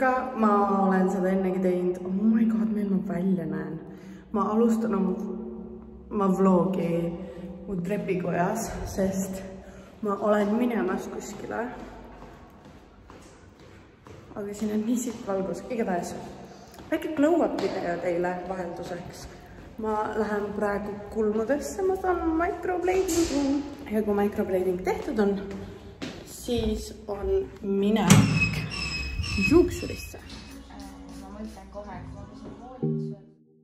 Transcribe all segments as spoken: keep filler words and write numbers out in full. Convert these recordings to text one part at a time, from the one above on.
aga ma olen seda ennegi teinud. Oh my god, meil ma välja näen. Ma alustan oma vlogi mu trepikojas, sest ma olen minemas kuskile. Aga siin on nii siit valgus. Igatahes, väike glow-up video teile vahelduseks. Ma lähen praegu kulmudesse, ma saan microbladingu. Ja kui microblading tehtud on, siis on minek juuksurisse. Ma mõtlen kohe, kui ma käsin koolitusse.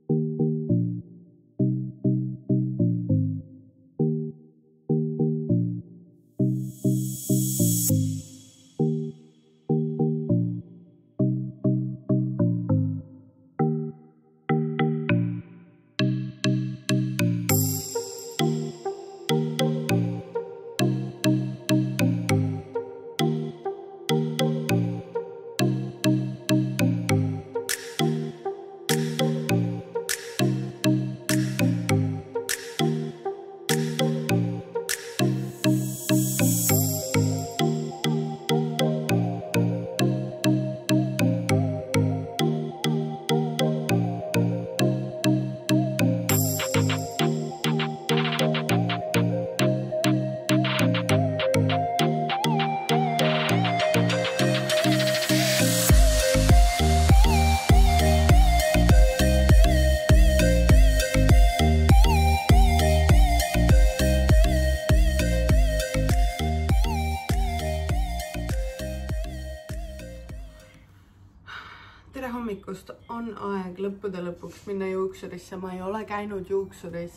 Tere hommikust, on aeg lõppude lõpuks minna juuksurisse. Ma ei ole käinud juuksuris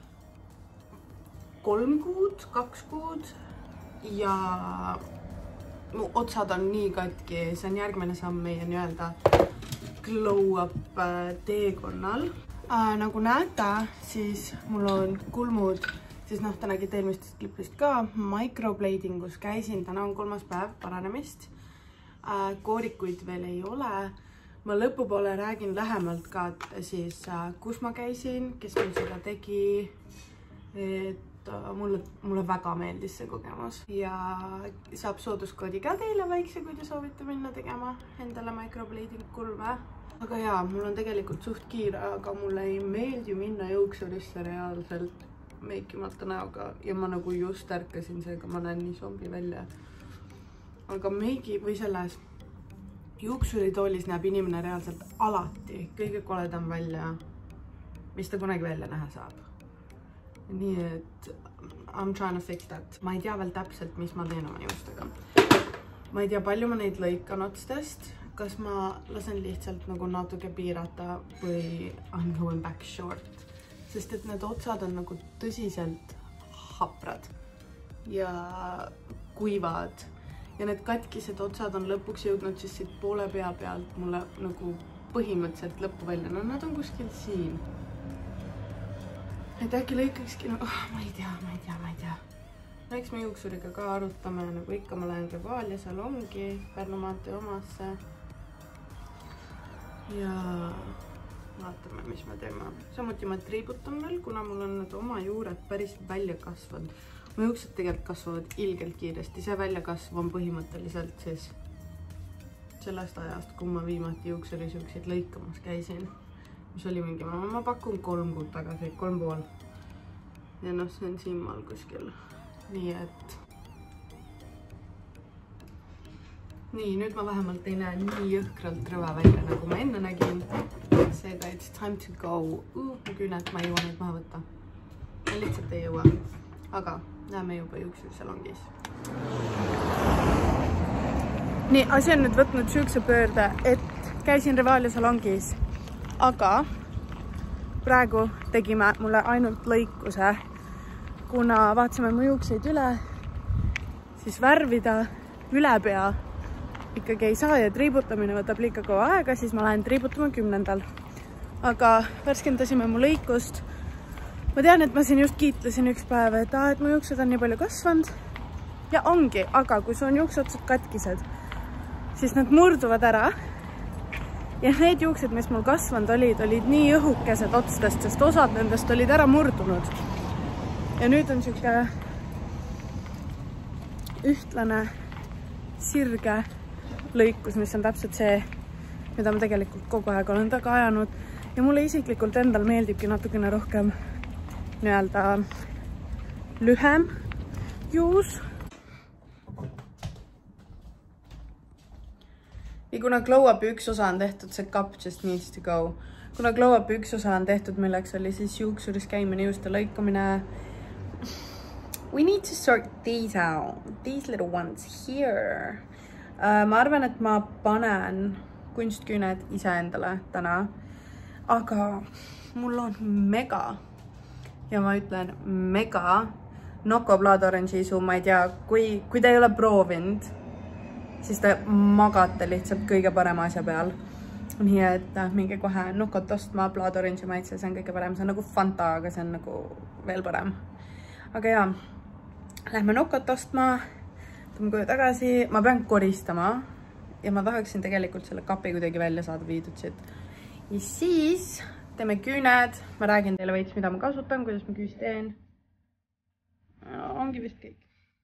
kolm kuud, kaks kuud ja mu otsad on nii katki. See on järgmine samm meie nii-öelda glow up teekonnal. Äh, nagu näete, siis mul on kulmud, siis noh, te nägite eelmistest klipist ka. Microbladingus käisin, täna on kolmas päev paranemist. Äh, koorikuid veel ei ole. Ma lõpupoole räägin lähemalt ka, siis kus ma käisin, kes mul seda tegi, et mulle, mulle väga meeldis see kogemus. Ja saab sooduskoodi ka teile väikse, kui te soovite minna tegema endale microblading kulme. Aga jaa, mul on tegelikult suht kiire, aga mulle ei meeldi minna juuksurisse reaalselt meikimata näoga. Ja ma nagu just ärkasin seega, ma näen nii zombi välja. Aga meigi või selles juuksuritoolis näeb inimene reaalselt alati kõige koledam välja, mis ta kunagi välja näha saab. Nii et I'm trying to fix that. Ma ei tea veel täpselt, mis ma teen oma juustega. Ma ei tea, palju ma neid lõikan otstest. Kas ma lasen lihtsalt nagu natuke piirata või I'm going back short. Sest et need otsad on nagu tõsiselt haprad ja kuivad. Ja need katkised otsad on lõpuks jõudnud siis siit poole pea pealt mulle nagu põhimõtteliselt lõppu välja. No nad on kuskil siin. Et äkki lõikakski, no oh, ma ei tea, ma ei tea, ma ei tea. No eks me juuksuriga ka arutame, nagu ikka ma lähen Rivalia salongi, Pärnu maantee omasse. Ja vaatame, mis me teeme. Samuti ma triibutan veel, kuna mul on need oma juured päris välja kasvanud. Mu juuksed tegelikult kasvavad ilgelt kiiresti. See väljakasv on põhimõtteliselt siis sellest ajast, kui ma viimati juuksuris juukseid lõikamas käisin. Mis oli mingi, ma, ma pakun kolm kuud tagasi, kolm pool. Ja noh, see on siinmaal kuskil. Nii et... Nii, nüüd ma vähemalt ei näe nii jõhkralt rõve välja, nagu ma enne nägin. Seega, it's time to go. Uh, ma küün, et ma ei jõua neid maha võtta. Ma lihtsalt ei jõua. Aga näeme juba juuksursalongis. Nii, asi on nüüd võtnud süükse pöörde, et käisin Rivalia salongis, aga praegu tegime mulle ainult lõikuse, kuna vaatasime mu juukseid üle, siis värvida üle pea ikkagi ei saa ja triibutamine võtab liiga kaua aega, siis ma lähen triibutama kümnendal. Aga värskendasime mu lõikust. Ma tean, et ma siin just kiitlesin üks päev, et, ah, et mu juuksed on nii palju kasvanud. Ja ongi, aga kui sul on juukseotsad katkised, siis nad murduvad ära. Ja need juuksed, mis mul kasvanud olid, olid nii õhukesed otstest, sest osad nendest olid ära murdunud. Ja nüüd on siuke ühtlane sirge lõikus, mis on täpselt see, mida ma tegelikult kogu aeg olen taga ajanud. Ja mulle isiklikult endal meeldibki natukene rohkem nii-öelda lühem juus. Ja kuna glow upi üks osa on tehtud, see cup just needs to go. Kuna glow upi üks osa on tehtud, milleks oli siis juuksuris käimine, juuste lõikumine. We need to sort these out. These little ones here. Uh, ma arvan, et ma panen kunstküüned iseendale täna. Aga mul on mega, ja ma ütlen mega, Nocco Blood Orange'i isu, ma ei tea, kui, kui te ei ole proovinud, siis te magate lihtsalt kõige parema asja peal. Nii et minge kohe Noccot ostma, Blood Orange'i maitse, see on kõige parem. See on nagu Fanta, aga see on nagu veel parem. Aga jaa, lähme Noccot ostma, tuleme koju tagasi. Ma pean koristama ja ma tahaksin tegelikult selle kapi kuidagi välja saada viidud siit. Ja siis teeme küüned. Ma räägin teile veits, mida ma kasutan, kuidas ma küüs teen. Ongi vist kõik.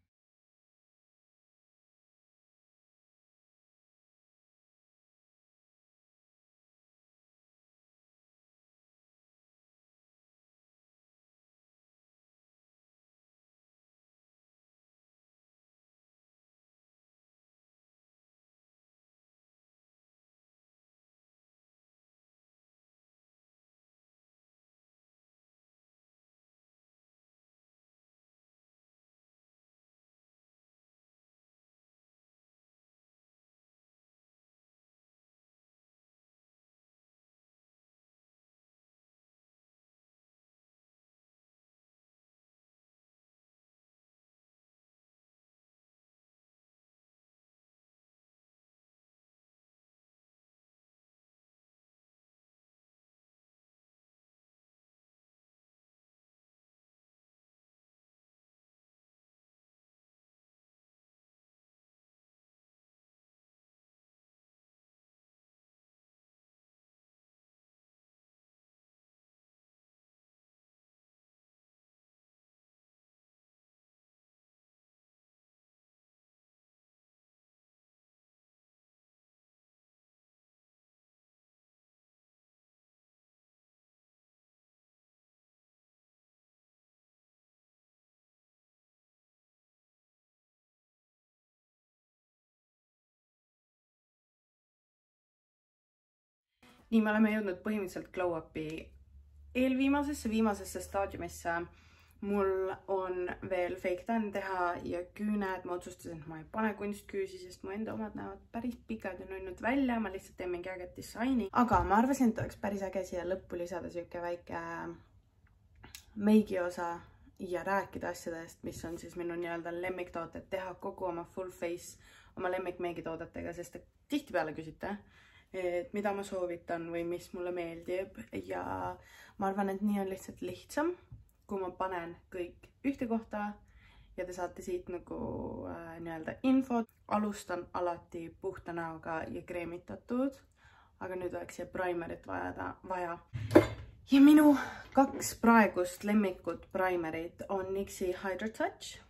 Nii, me oleme jõudnud põhimõtteliselt glow upi eelviimasesse, viimasesse staadiumisse. Mul on veel fake tan teha ja küüned. Ma otsustasin, et ma ei pane kunstküüsi, sest mu enda omad näevad päris pikad ja nunnud välja. Ma lihtsalt teen mingi äget disaini. Aga ma arvasin, et oleks päris äge siia lõppu lisada siuke väike meigi osa ja rääkida asjadest, mis on siis minu nii-öelda lemmiktooted, teha kogu oma full face oma lemmik meigitoodetega, sest te tihtipeale küsite, et mida ma soovitan või mis mulle meeldib ja ma arvan, et nii on lihtsalt lihtsam, kui ma panen kõik ühte kohta ja te saate siit nagu äh, nii-öelda infot. Alustan alati puhta näoga ja kreemitatud, aga nüüd oleks siia primerit vaja, vaja. Ja minu kaks praegust lemmikut primerit on N Y X i Hydra Touch,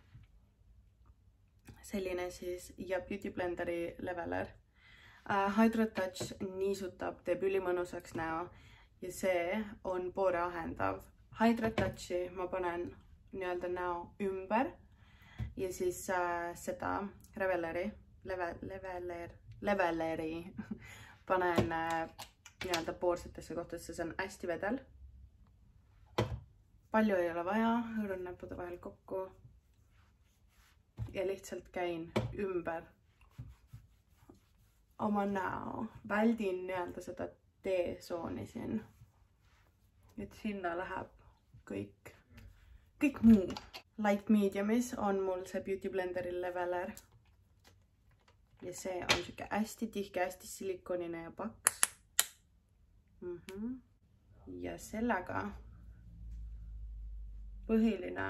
selline siis ja Beauty Blenderi leveler. Uh, Hydra Touch niisutab, teeb ülimõnusaks näo ja see on poore ahendav. Hydra Touchi ma panen nii-öelda näo ümber ja siis uh, seda reveleri, leve, leveler, leveleri panen uh, nii-öelda poorsetesse kohtadesse, see on hästi vedel. Palju ei ole vaja, hõõrun näppude vahel kokku ja lihtsalt käin ümber oma näo, väldin nii-öelda seda T-sooni siin, et sinna läheb kõik, kõik muu. Light mediumis on mul see Beauty Blenderi leveler ja see on siuke hästi tihke, hästi silikonine ja paks. Mm-hmm. Ja sellega põhiline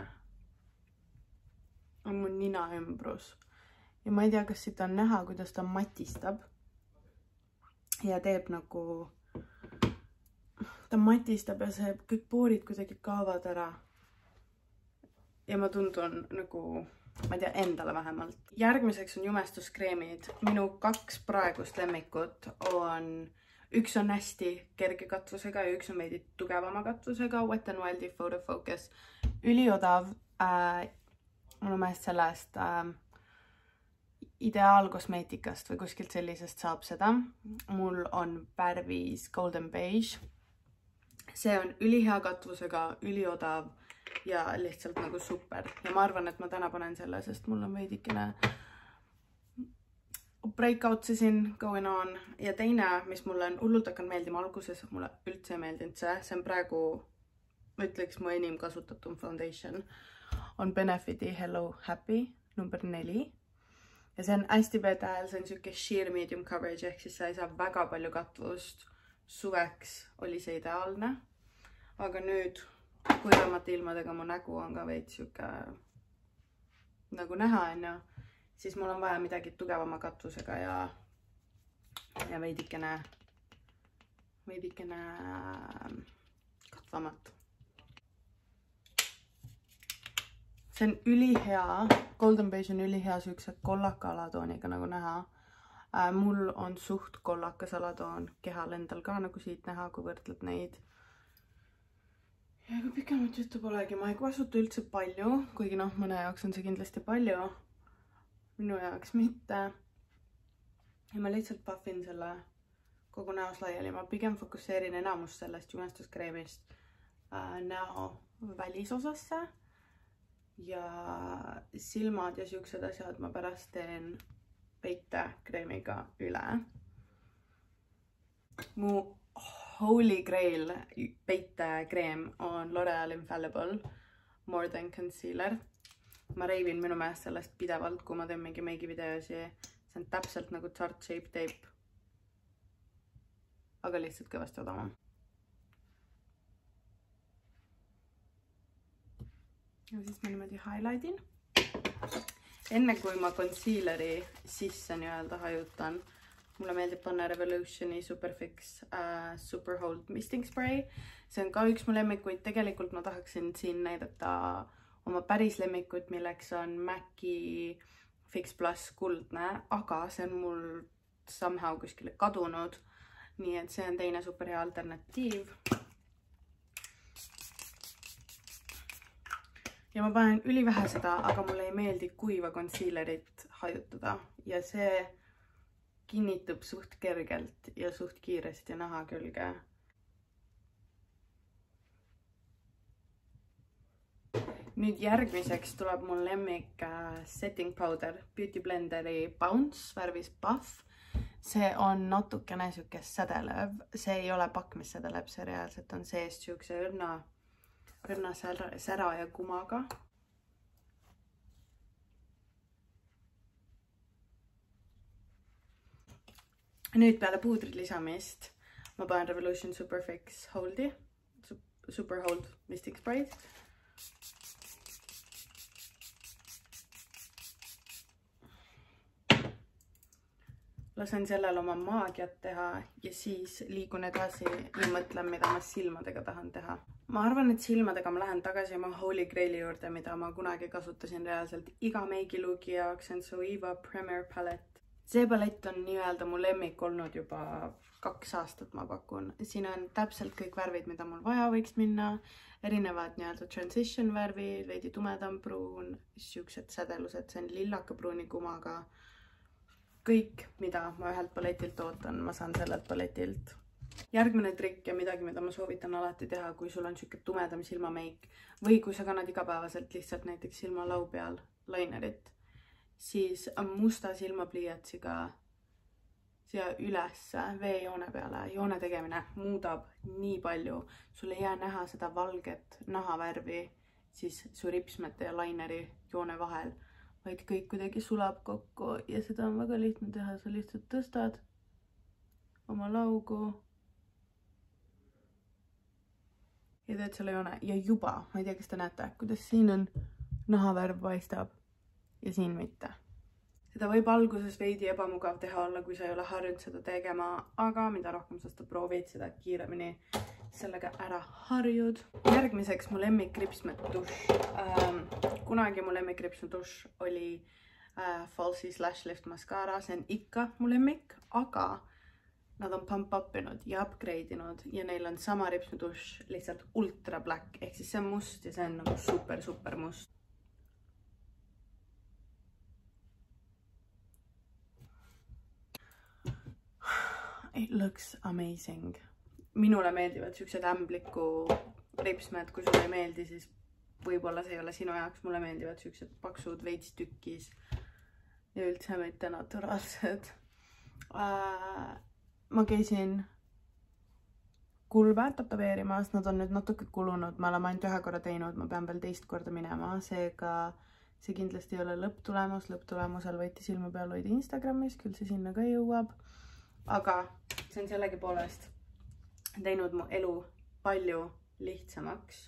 on mu nina ümbrus ja ma ei tea, kas siit on näha, kuidas ta matistab. Ja teeb nagu, ta matistab ja see kõik poorid kuidagi kaovad ära. Ja ma tundun nagu, ma ei tea, endale vähemalt. Järgmiseks on jumestuskreemid. Minu kaks praegust lemmikut on üks on hästi kerge katvusega ja üks on veidi tugevama katvusega. Wet n Wildi Photo Focus. Üliodav. Äh, mul on meelest sellest äh, ideaalkosmeetikast või kuskilt sellisest saab seda. Mul on värvis Golden Beige. See on ülihea katvusega, üliodav ja lihtsalt nagu super. Ja ma arvan, et ma täna panen selle, sest mul on veidikene breakout'i siin going on. Ja teine, mis mulle on hullult hakanud meeldima alguses, mulle üldse ei meeldinud see. See on praegu, ma ütleks, mu enim kasutatum foundation. On Benefiti Hello Happy number neli. Ja see on hästi pedal, see on siuke sheer medium coverage, ehk siis sa ei saa väga palju katvust. Suveks oli see ideaalne. Aga nüüd, kuivamate ilmadega mu nägu on ka veid siuke nagu näha, onju. Siis mul on vaja midagi tugevama katvusega ja, ja veidikene, veidikene katvamat. See on ülihea, Golden Beige on ülihea siukse kollaka alatooniga nagu näha. Äh, mul on suht kollakas alatoon kehal endal ka nagu siit näha, kui võrdled neid. Ja kui pikemat juttu polegi, ma ei kasuta üldse palju, kuigi noh, mõne jaoks on see kindlasti palju. Minu jaoks mitte. Ja ma lihtsalt puffin selle kogu näos laiali. Ma pigem fokusseerin enamus sellest jumestuskreemist äh, näo välisosasse. Ja silmad ja siuksed asjad ma pärast teen peitekreemiga üle. Mu Holy Grail peitekreem on L'Oreal Infallible More Than Concealer. Ma reivin minu meelest sellest pidevalt, kui ma teen mingi meigi videosi. See on täpselt nagu Tarte Shape Tape. Aga lihtsalt kõvasti odavam. Ja siis ma niimoodi highlightin. Enne kui ma concealeri sisse nii-öelda hajutan, mulle meeldib panna Revolutioni Superfix uh, Superhold Misting Spray. See on ka üks mu lemmikuid. Tegelikult ma tahaksin siin näidata oma päris lemmikut, milleks on Maci Fix Plus kuldne, aga see on mul somehow kuskile kadunud. Nii et see on teine super hea alternatiiv. Ja ma panen ülivähe seda, aga mulle ei meeldi kuiva concealerit hajutada. Ja see kinnitub suht kergelt ja suht kiiresti naha külge. Nüüd järgmiseks tuleb mul lemmik setting powder Beauty Blenderi Bounce värvis Puff. See on natukene siuke sädelööv. See ei ole pakk, mis sädeleb, see reaalselt on seest siukse õrna, õrna sära, sära ja kumaga. Nüüd peale puudri lisamist ma panen Revolution Superfix Holdi, Super Hold Misting Spray. Lasen sellel oma maagiat teha ja siis liigun edasi ja mõtlen, mida ma silmadega tahan teha. Ma arvan, et silmadega ma lähen tagasi oma Holy Graili juurde, mida ma kunagi kasutasin reaalselt iga meigiluugi jaoks. See on Zoeva Premier Palette. See palett on nii-öelda mu lemmik olnud juba kaks aastat, ma pakun. Siin on täpselt kõik värvid, mida mul vaja võiks minna. Erinevad nii-öelda transition värvid, veidi tumedam pruun, siuksed sädelused, see on lillaka pruuni kumaga. Kõik, mida ma ühelt paletilt ootan, ma saan sellelt paletilt. Järgmine trikk ja midagi, mida ma soovitan alati teha, kui sul on siuke tumedam silmameik või kui sa kannad igapäevaselt lihtsalt näiteks silmalau peal linerit, siis musta silmapliiatsiga siia ülesse veejoone peale. Joone tegemine muudab nii palju. Sul ei jää näha seda valget nahavärvi siis su ripsmete ja lineri joone vahel, vaid kõik kuidagi sulab kokku ja seda on väga lihtne teha. Sa lihtsalt tõstad oma laugu ja teed selle joone ja juba, ma ei tea, kas te näete, kuidas siin on nahavärv paistab ja siin mitte. Seda võib alguses veidi ebamugav teha olla, kui sa ei ole harjunud seda tegema, aga mida rohkem sa seda proovid, seda kiiremini sellega ära harjud. Järgmiseks mu lemmik ripsmetush. Ähm, kunagi mu lemmik ripsmetush oli äh, Falsies Lash Lift Mascara. See on ikka mu lemmik, aga nad on pump up inud ja upgrade inud ja neil on sama ripsmetuš, lihtsalt ultra black, ehk siis see on must ja see on nagu super, super must. It looks amazing. Minule meeldivad siuksed ämbliku ripsmed, kui sulle ei meeldi, siis võib-olla see ei ole sinu jaoks. Mulle meeldivad siuksed paksud veits tükkis ja üldse mitte naturaalsed. Äh, ma käisin kulve tätoveerimas, nad on nüüd natuke kulunud, ma olen ainult ühe korra teinud, ma pean veel teist korda minema, seega see kindlasti ei ole lõpptulemus, lõpptulemusel võite silma peal hoida Instagramis, küll see sinna ka jõuab, aga see on sellegi poolest teinud mu elu palju lihtsamaks.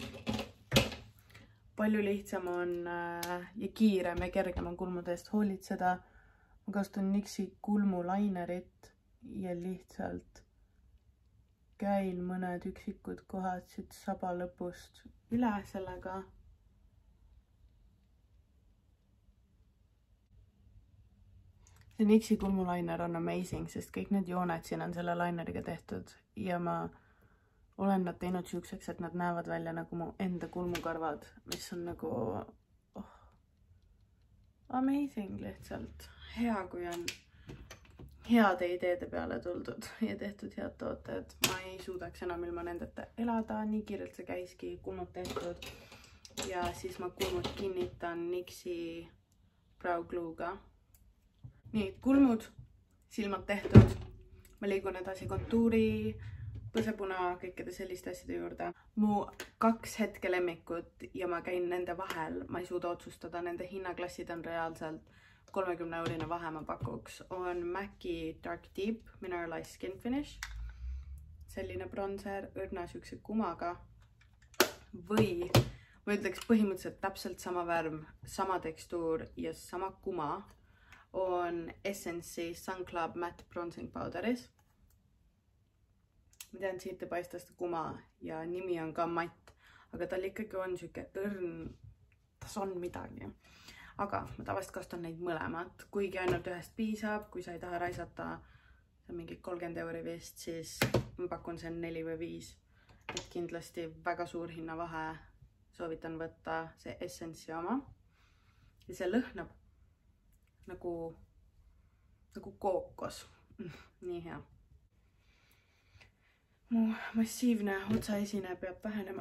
Palju lihtsam on ja kiirem ja kergem on kulmude eest hoolitseda. Ma kasutan Nixi kulmulainerit ja lihtsalt käin mõned üksikud kohad siit saba lõpust üle sellega. See Nixi kulmulainer on amazing, sest kõik need jooned siin on selle laineriga tehtud ja ma olen nad teinud siukseks, et nad näevad välja nagu mu enda kulmukarvad, mis on nagu oh, amazing lihtsalt. Hea, kui on heade ideede peale tuldud ja tehtud head tooted. Ma ei suudaks enam ilma nendeta elada, nii kiirelt see käiski kulmud tehtud. Ja siis ma kulmud kinnitan Nixi Brow Glue'ga. Nii, kulmud, silmad tehtud. Ma liigun edasi kontuuri, põsepuna, kõikide selliste asjade juurde. Mu kaks hetke lemmikut ja ma käin nende vahel. Ma ei suuda otsustada, nende hinnaklassid on reaalselt kolmekümne eurine vahe ma pakuks. On MAC'i Dark Deep Mineralized Skin Finish. Selline bronzer õrna siukse kumaga. Või ma ütleks põhimõtteliselt täpselt sama värv, sama tekstuur ja sama kuma on Essence'i Sun Club Matte Bronzing Powderis. Ma tean, siit ei paista seda kuma ja nimi on ka matt, aga tal ikkagi on siuke õrn, tas on midagi. Aga ma tavaliselt kasutan neid mõlemat, kuigi ainult ühest piisab, kui sa ei taha raisata mingi kolmkümmend euri vist, siis ma pakun see neli või viis. Et kindlasti väga suur hinnavahe, soovitan võtta see Essence'i oma. Ja see lõhnab nagu, nagu kookos. Nii hea. Mu massiivne otsaesine peab vähenema.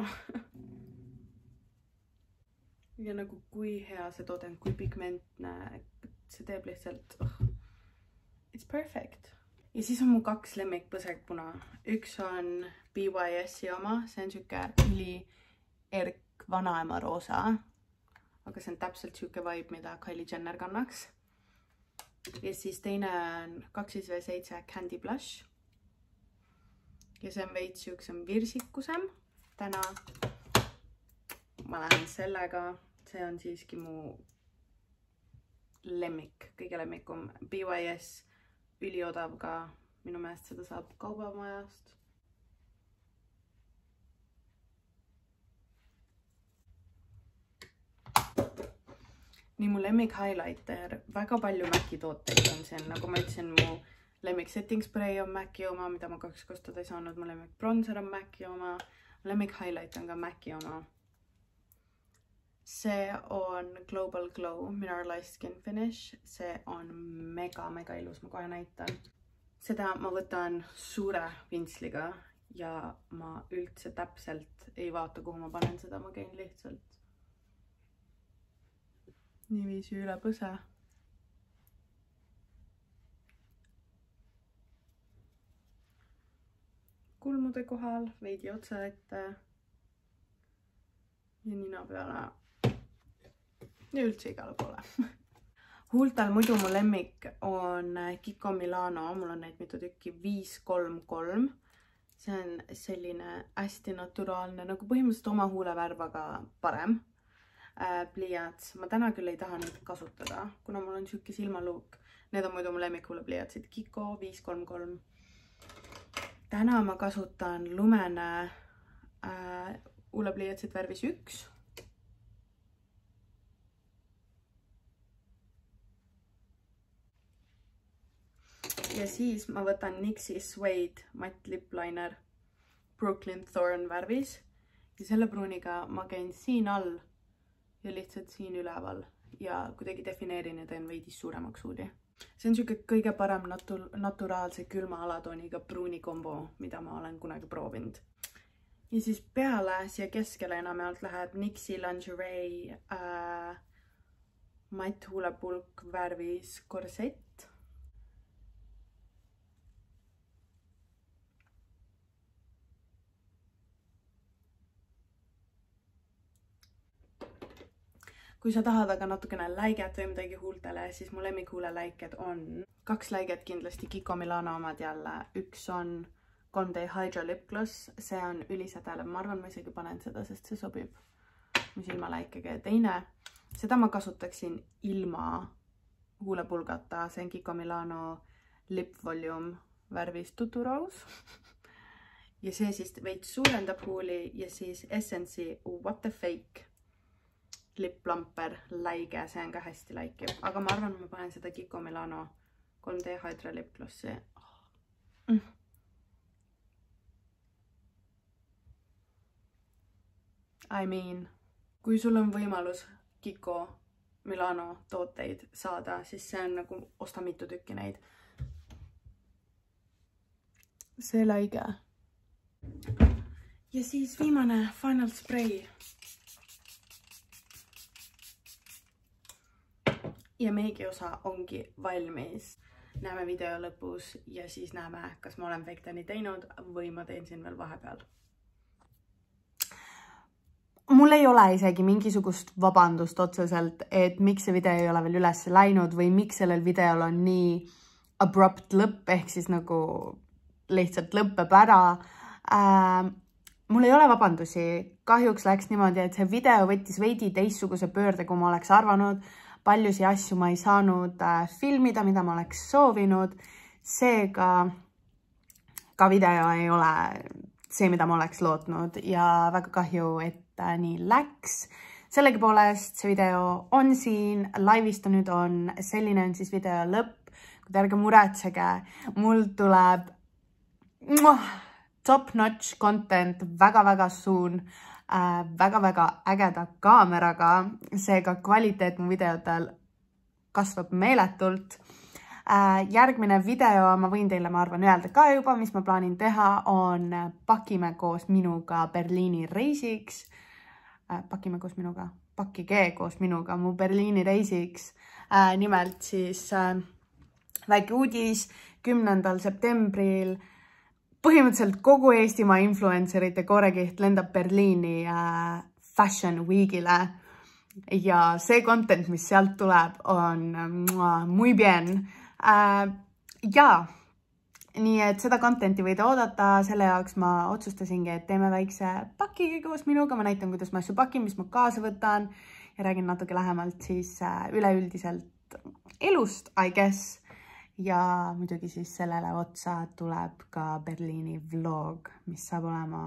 Ja nagu kui hea see toode on, kui pigmentne, see teeb lihtsalt, oh, it's perfect. Ja siis on mu kaks lemmik põsepuna. Üks on B Y S'i oma, see on siuke üli erk vanaema roosa, aga see on täpselt siuke vibe, mida Kylie Jenner kannaks. Ja siis teine on kaks V seitse Candy Blush. Ja see on veits siuksem virsikusem. Täna ma lähen sellega. See on siiski mu lemmik, kõige lemmikum. B Y S üliodav ka. Minu meelest seda saab kaubamajast. Nii mu lemmik highlighter. Väga palju MAC'i tooteid on siin. Nagu ma ütlesin, mu lemmik setting spray on MAC'i oma, mida ma kaks kasutada ei saanud. Mu lemmik bronzer on MAC'i oma. Lemmik highlight on ka MAC'i oma. See on Global Glow Mineralized Skin Finish. See on mega, mega ilus. Ma kohe näitan. Seda ma võtan suure pintsliga ja ma üldse täpselt ei vaata, kuhu ma panen seda. Ma käin lihtsalt niiviisi üle põse. Kulmude kohal, veidi otsa ette ja nina peale ja üldse igale poole. Huultal muidu mu lemmik on Kiko Milano, mul on neid mitu tükki, viis kolm kolm. See on selline hästi naturaalne, nagu põhimõtteliselt oma huulevärv, aga parem. Pliiats. Ma täna küll ei taha neid kasutada, kuna mul on siuke silmaluuk. Need on muidu mu lemmikhuulepliiatsid. Kiko viis kolm kolm. Täna ma kasutan lumene äh, huulepliiatsid värvis üks. ja siis ma võtan Nixi Suede matt lip liner Brooklyn Thorn värvis ja selle pruuniga ma käin siin all ja lihtsalt siin üleval ja kuidagi defineerin ja teen veidi suuremaks huuli. See on siuke kõige parem natu naturaalse külma alatooniga pruuni kombo, mida ma olen kunagi proovinud. Ja siis peale siia keskele enamjaolt läheb Nixi Lingerie äh, matt huulepulk värvis korsett. Kui sa tahad aga natukene läiget või midagi huultele, siis mu lemmikhuule läiked on kaks läiget kindlasti Kiko Milano omad jälle. Üks on kolm D Hydra Lip Gloss, see on ülisädelev. Ma arvan, ma isegi panen seda, sest see sobib mu silmaläikega. Ja teine, seda ma kasutaksin ilma huulepulgata. See on Kiko Milano Lip Volume värvis Tutu Rose. Ja see siis veits suurendab huuli ja siis Essence'i What the Fake Lip Plumper läige, see on ka hästi läikiv, aga ma arvan, ma panen seda Kiko Milano kolm D Hydra Lip Glossi. Mm. I mean, kui sul on võimalus Kiko Milano tooteid saada, siis see on nagu, osta mitu tükki neid. See läige. Ja siis viimane Final Spray. Ja meigi osa ongi valmis. Näeme video lõpus ja siis näeme, kas ma olen Vektani teinud või ma teen siin veel vahepeal. Mul ei ole isegi mingisugust vabandust otseselt, et miks see video ei ole veel üles läinud või miks sellel videol on nii abrupt lõpp, ehk siis nagu lihtsalt lõppeb ära. Äh, mul ei ole vabandusi. Kahjuks läks niimoodi, et see video võttis veidi teistsuguse pöörde, kui ma oleks arvanud. Paljusi asju ma ei saanud äh, filmida, mida ma oleks soovinud. Seega ka video ei ole see, mida ma oleks lootnud ja väga kahju, et äh, nii läks. Sellegi poolest see video on siin, laivist nüüd on, selline on siis video lõpp. Kuid ärge muretsege, mul tuleb muah, top-notch content väga-väga soon. Väga-väga äh, ägeda kaameraga, seega kvaliteet mu videotel kasvab meeletult. Äh, järgmine video, ma võin teile, ma arvan, öelda ka juba, mis ma plaanin teha, on pakime koos minuga Berliini reisiks. Äh, pakime koos minuga, pakkige koos minuga mu Berliini reisiks. Äh, nimelt siis äh, väike uudis kümnendal septembril. Põhimõtteliselt kogu Eestimaa influencerite koorekiht lendab Berliini äh, Fashion Weekile ja see content, mis sealt tuleb, on äh, muy bien. Äh, ja, nii et seda contenti võite oodata, selle jaoks ma otsustasingi, et teeme väikse pakige koos minuga, ma näitan, kuidas ma asju pakin, mis ma kaasa võtan ja räägin natuke lähemalt siis äh, üleüldiselt elust, I guess. Ja muidugi siis sellele otsa tuleb ka Berliini vlog, mis saab olema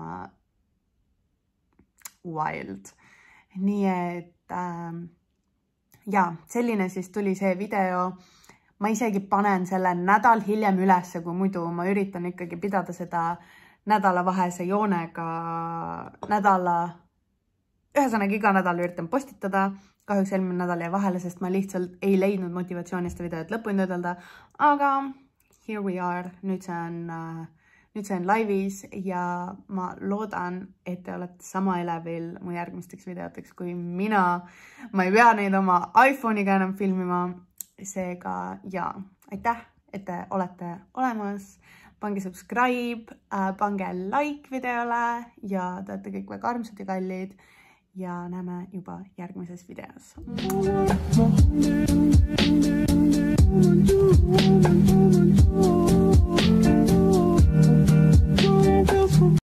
wild. Nii et äh, ja, selline siis tuli see video. Ma isegi panen selle nädal hiljem ülesse, kui muidu ma üritan ikkagi pidada seda nädalavahese joonega nädala. Ühesõnaga iga nädal üritan postitada. Kahjuks eelmine nädal jäi vahele, sest ma lihtsalt ei leidnud motivatsiooni seda videot lõpuni töödelda. Aga here we are. Nüüd see on, nüüd see on laivis ja ma loodan, et te olete sama elevil mu järgmisteks videoteks kui mina. Ma ei pea neid oma iPhone'iga enam filmima. Seega ja, aitäh, et te olete olemas. Pange subscribe, pange like videole ja te olete kõik väga armsad ja kallid. Ja näeme juba järgmises videos.